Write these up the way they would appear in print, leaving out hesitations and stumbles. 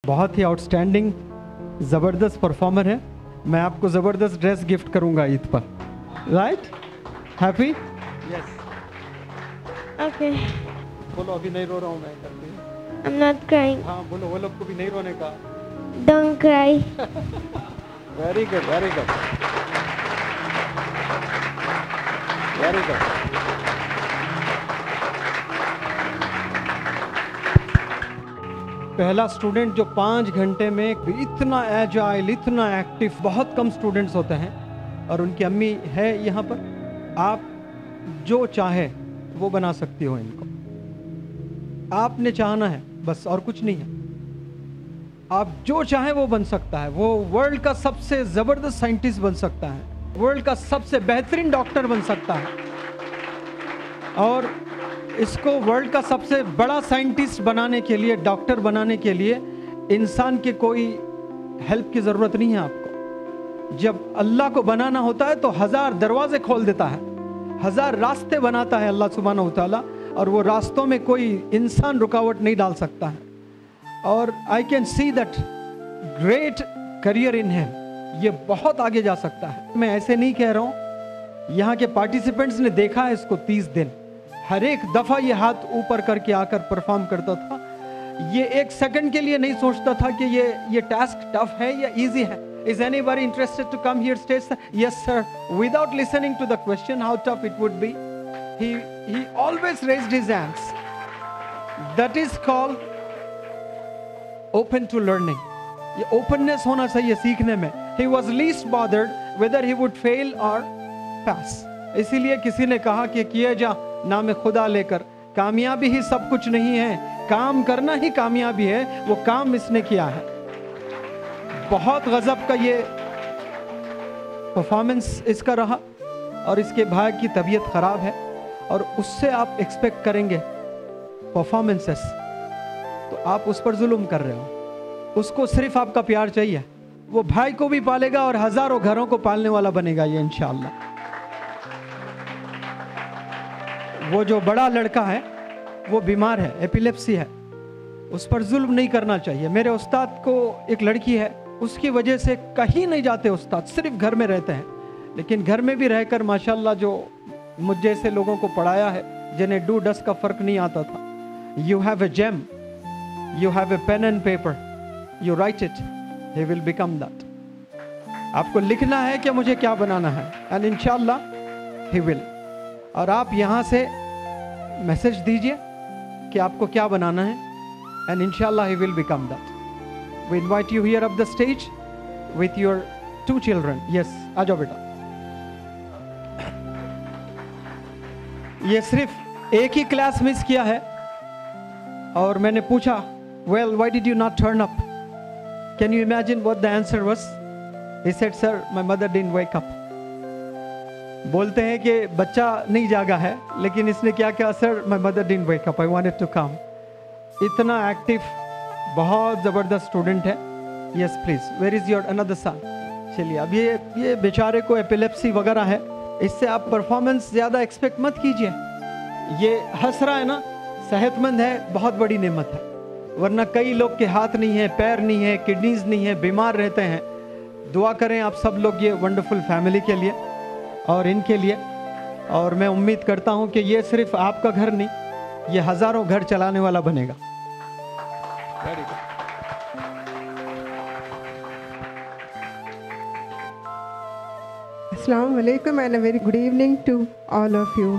बहुत ही आउटस्टैंडिंग ज़बरदस्त परफॉर्मर है। मैं आपको ज़बरदस्त ड्रेस गिफ्ट करूंगा ईद पर, राइट? हैप्पी? यस। ओके। बोलो अभी नहीं रो रहा हूँ मैं करके। I'm not crying. हाँ बोलो, वो लोग को भी नहीं रोने का। Don't cry. Very good, very good, very good. पहला स्टूडेंट जो 5 घंटे में इतना एजाइल, इतना एक्टिव, बहुत कम स्टूडेंट्स होते हैं और उनकी अम्मी है यहाँ पर। आप जो चाहे वो बना सकती हो इनको, आपने चाहना है बस, और कुछ नहीं है। आप जो चाहे वो बन सकता है। वो वर्ल्ड का सबसे ज़बरदस्त साइंटिस्ट बन सकता है, वर्ल्ड का सबसे बेहतरीन डॉक्टर बन सकता है, और इसको वर्ल्ड का सबसे बड़ा साइंटिस्ट बनाने के लिए, डॉक्टर बनाने के लिए इंसान के कोई हेल्प की ज़रूरत नहीं है आपको। जब अल्लाह को बनाना होता है तो 1000 दरवाजे खोल देता है, 1000 रास्ते बनाता है अल्लाह सुब्हानहू व तआला, और वो रास्तों में कोई इंसान रुकावट नहीं डाल सकता है। और I can see that great career in him. ये बहुत आगे जा सकता है। मैं ऐसे नहीं कह रहा हूँ, यहाँ के पार्टिसिपेंट्स ने देखा है इसको 30 दिन, हर एक दफ़ा ये हाथ ऊपर करके आकर परफॉर्म करता था। ये 1 सेकंड के लिए नहीं सोचता था कि ये टास्क टफ है या इजी है। Is anybody interested to come here stage? Yes sir. Without listening to the question how tough it would be, he always raised his hands. That is called open to learning. ये openness होना चाहिए सीखने में। He was least bothered whether he would fail or pass. इसीलिए किसी ने कहा कि किए जा नाम खुदा लेकर, कामयाबी ही सब कुछ नहीं है, काम करना ही कामयाबी है। वो काम इसने किया है। बहुत गजब का ये परफॉर्मेंस इसका रहा, और इसके भाई की तबीयत खराब है और उससे आप एक्सपेक्ट करेंगे परफॉर्मेंसेस, तो आप उस पर जुल्म कर रहे हो। उसको सिर्फ आपका प्यार चाहिए, वो भाई को भी पालेगा और हजारों घरों को पालने वाला बनेगा ये इंशाअल्लाह। वो जो बड़ा लड़का है वो बीमार है, एपिलेप्सी है, उस पर जुल्म नहीं करना चाहिए। मेरे उस्ताद को एक लड़की है, उसकी वजह से कहीं नहीं जाते उस्ताद, सिर्फ घर में रहते हैं। लेकिन घर में भी रहकर माशाल्लाह जो मुझ जैसे लोगों को पढ़ाया है, जिन्हें डू डस का फर्क नहीं आता था। You have a gem, you have a pen and paper, you write it, he will become that. आपको लिखना है कि मुझे क्या बनाना है, एंड इंशाल्लाह ही विल। और आप यहाँ से मैसेज दीजिए कि आपको क्या बनाना है, एंड इंशाल्लाह he will become that. We invite you here up the stage with your 2 children. Yes, आ जाओ बेटा। ये सिर्फ एक ही क्लास मिस किया है और मैंने पूछा, well, why did you not turn up? Can you imagine what the answer was? He said, sir, my mother didn't wake up. बोलते हैं कि बच्चा नहीं जागा है, लेकिन इसने क्या कहा, sir, my mother didn't wake up, I wanted to come. इतना एक्टिव, बहुत ज़बरदस्त स्टूडेंट है। Yes please, where is your another son? चलिए, अब ये बेचारे को एपिलेप्सी वगैरह है, इससे आप परफॉर्मेंस ज़्यादा एक्सपेक्ट मत कीजिए। ये हंस रहा है ना, सेहतमंद है, बहुत बड़ी नेमत है। वरना कई लोग के हाथ नहीं है, पैर नहीं है, किडनीज नहीं है, बीमार रहते हैं। दुआ करें आप सब लोग ये वंडरफुल फैमिली के लिए और इनके लिए। और मैं उम्मीद करता हूँ कि ये सिर्फ आपका घर नहीं, ये हज़ारों घर चलाने वाला बनेगा। Very good. Assalamu alaikum and a very good evening to all of you.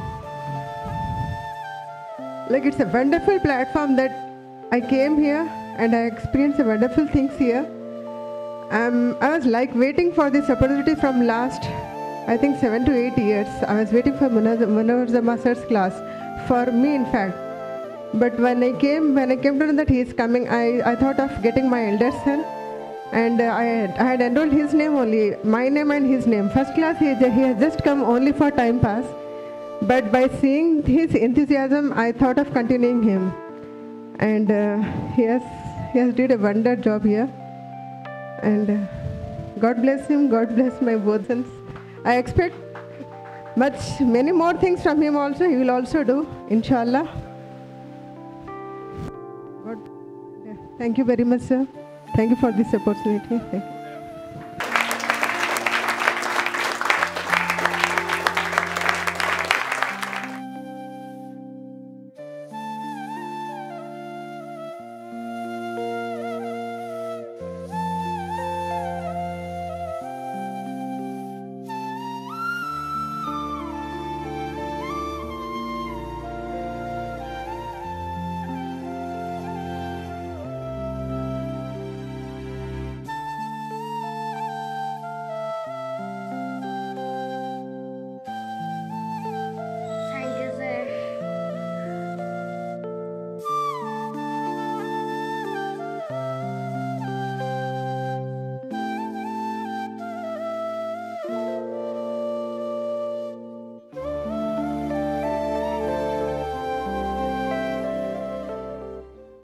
Like, it's a wonderful platform that I came here and I experienced wonderful things here. I was like waiting for this opportunity from last, I think 7 to 8 years. I was waiting for Munawar Zama sir's class, for me in fact. But when I came to know that he is coming, I thought of getting my elder son, and I had enrolled his name only, my name and his name. First class, he has just come only for time pass. But by seeing his enthusiasm, I thought of continuing him, and he has did a wonder job here. And God bless him. God bless my both sons. I expect many more things from him also. He will also do, inshallah. Thank you very much, sir. Thank you for this opportunity. Thank you.